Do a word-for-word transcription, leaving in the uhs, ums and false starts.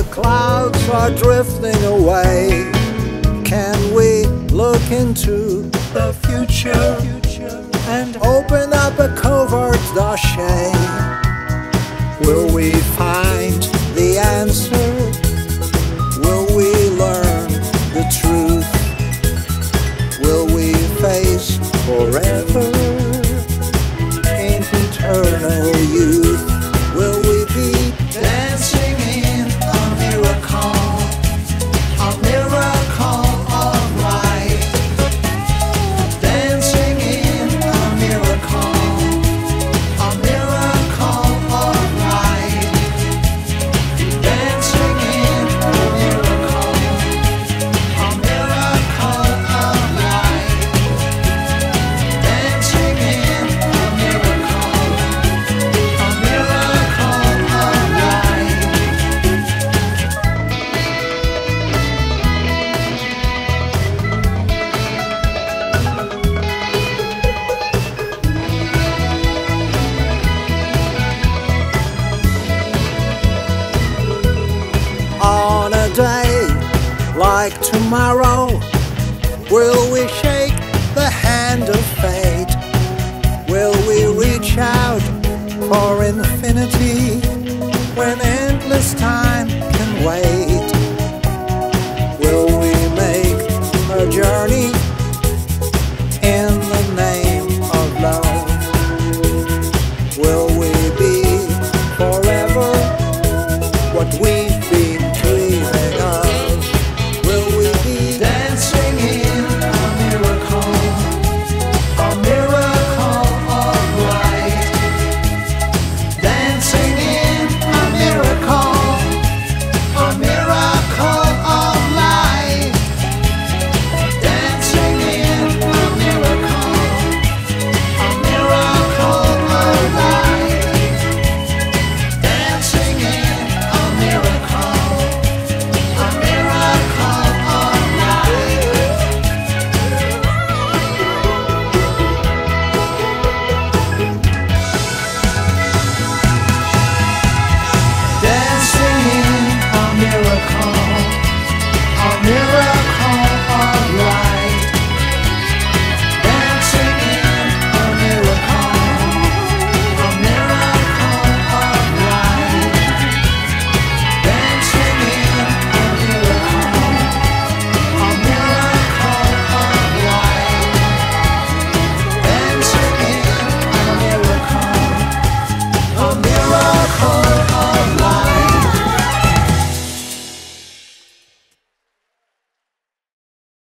clouds are drifting away, can we look into the future and open up a covert dossier? Will we find the answer? Will we learn the truth? Will we face forever in eternal youth? Will we be dancing in a miracle, a miracle of light? Dancing in a miracle, a miracle of light. Dancing in a miracle, a miracle of light. Dancing in a miracle, a miracle of light. On a day like tomorrow, will we shake the hand of fate? Will we reach out for infinity when endless time can wait? Will we make a journey in the name of love? Will we be forever what we